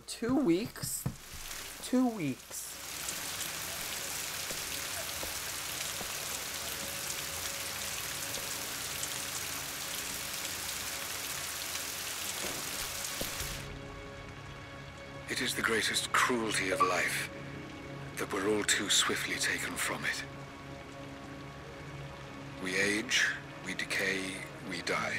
2 weeks? 2 weeks. It is the greatest cruelty of life that we're all too swiftly taken from it. We age, we decay, we die.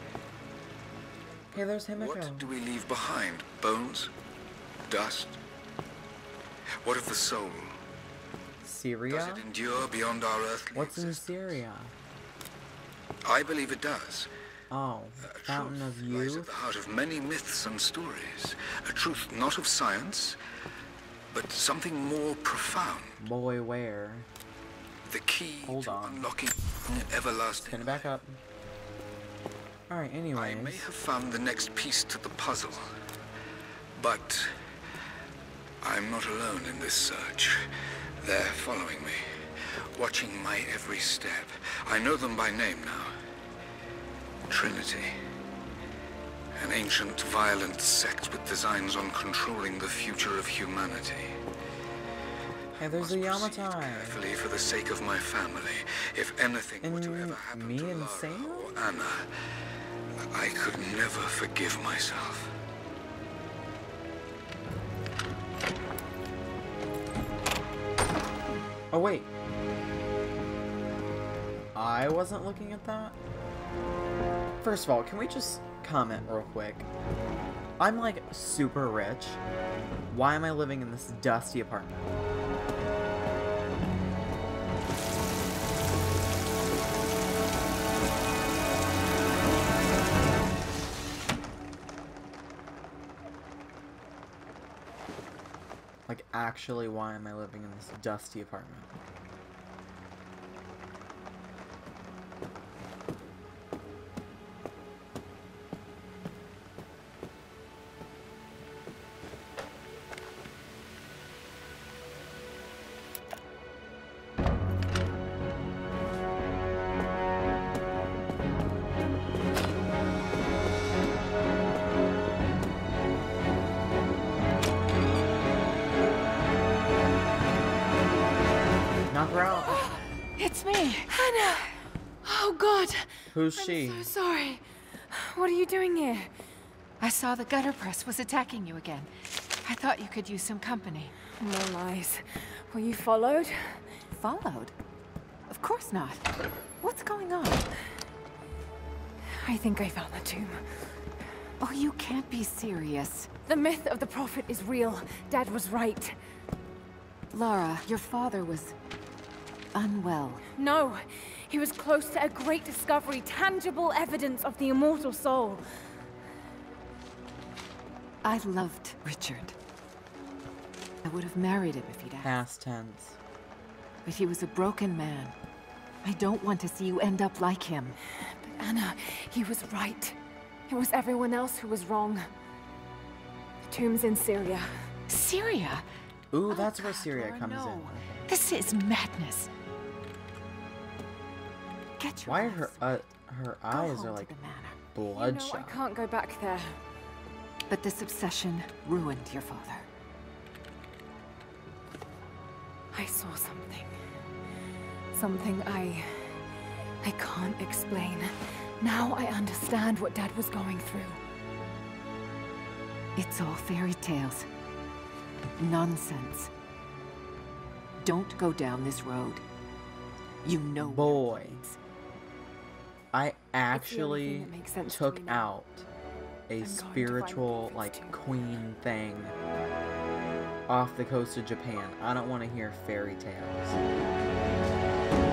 Hey, there's Himiko. What do we leave behind? Bones? Dust? What of the soul? Syria? Does it endure beyond our earthly What's in existence? Syria? I believe it does. Oh, Fountain of Truth lies at Youth? the heart of many myths and stories. A truth not of science, but something more profound. Boy, where? The key Hold to on. unlocking everlasting. Spin it back up. Alright, I anyways. may have found the next piece to the puzzle, but I'm not alone in this search. They're following me, watching my every step. I know them by name now. Trinity. An ancient, violent sect with designs on controlling the future of humanity. Hey, there's Must a proceed Yamatai. carefully for the sake of my family. If anything were to And ever happen me to and Lara Sam? or Anna, I could never forgive myself. Oh, wait. I wasn't looking at that? First of all, can we just comment real quick? I'm like super rich. Why am I living in this dusty apartment? Like, actually, why am I living in this dusty apartment? Knock her out. It's me, Hannah. Oh God. Who's she? I'm so sorry. What are you doing here? I saw the gutter press was attacking you again. I thought you could use some company. No lies. Were you followed? Followed? Of course not. What's going on? I think I found the tomb. Oh, you can't be serious. The myth of the Prophet is real. Dad was right. Lara, your father was unwell. No, he was close to a great discovery, tangible evidence of the immortal soul. I loved Richard. I would have married him if he'd asked. Past tense. But he was a broken man. I don't want to see you end up like him. But Anna, he was right. It was everyone else who was wrong. The tomb's in Syria. Syria? Ooh, that's where God, Syria Laura, comes no. in. This is madness. Get your Why are eyes. her Go eyes home are to like the manor. You know bloodshot? I can't go back there. But this obsession ruined your father. I saw something. Something I can't explain. Now I understand what Dad was going through. It's all fairy tales. Nonsense. Don't go down this road. You know where Boy. it leads. I actually that makes sense to took me now. out a going to find the spiritual, Prophet's like, tomb. queen thing off the coast of Japan. I don't want to hear fairy tales.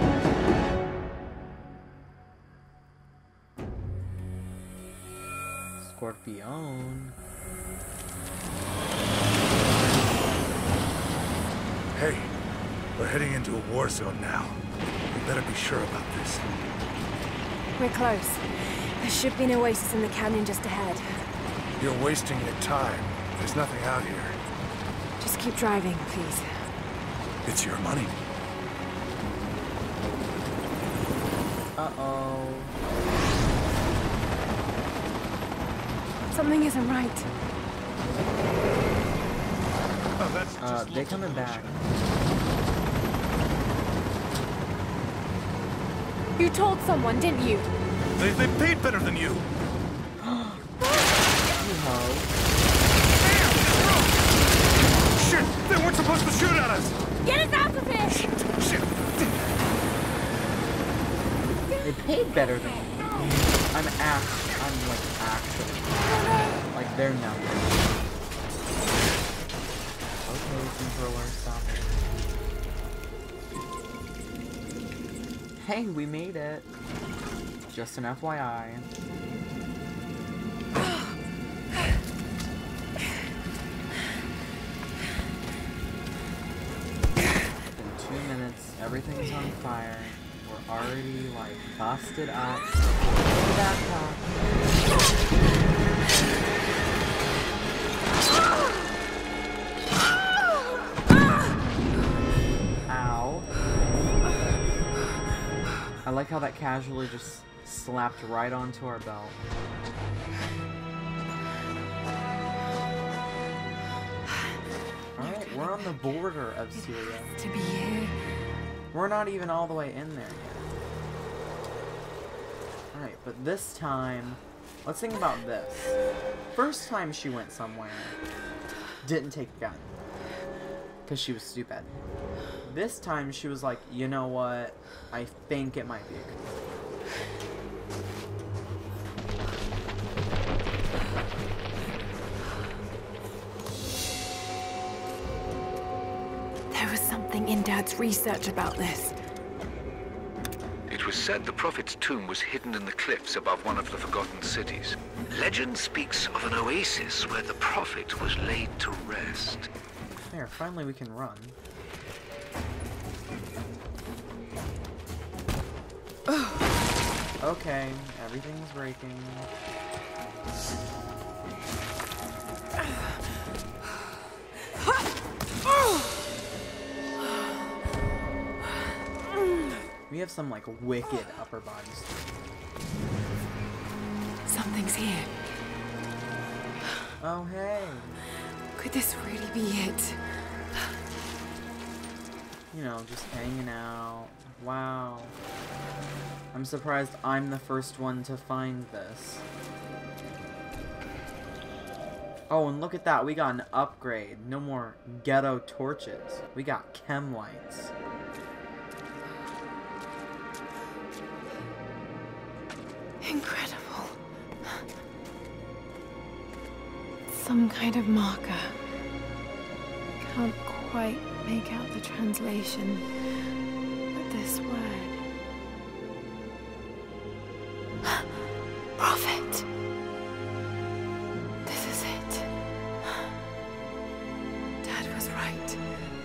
Scorpion. Hey, we're heading into a war zone now. We better be sure about this. We're close. There should be an oasis in the canyon just ahead. You're wasting your time. There's nothing out here. Just keep driving, please. It's your money. Uh-oh. Something isn't right. that's just they coming back. You told someone, didn't you? They paid better than you. Hello. Shit! They weren't supposed to shoot at us! Get us out of here! Shit! They paid better than me. I'm like actually. Like they're nothing. Okay, controller, stop it. Hey, we made it. Just an FYI. In 2 minutes, everything's on fire. We're already like busted up. Backpack. Ow. I like how that casually just slapped right onto our belt. Alright, we're on the border of Syria. To be here. We're not even all the way in there yet. Alright, but this time, let's think about this. First time she went somewhere, didn't take a gun. Because she was stupid. This time she was like, you know what? I think it might be a good one. There was something in Dad's research about this. It was said the Prophet's tomb was hidden in the cliffs above one of the forgotten cities. Legend speaks of an oasis where the Prophet was laid to rest. There, finally we can run. Okay, everything's breaking. We have some like wicked upper bodies. Something's here. Oh hey. Could this really be it? You know, just hanging out. Wow. I'm surprised I'm the first one to find this. Oh, and look at that. We got an upgrade. No more ghetto torches. We got chem lights. Incredible. Some kind of marker. Can't quite make out the translation, but this word. Prophet. This is it. Dad was right.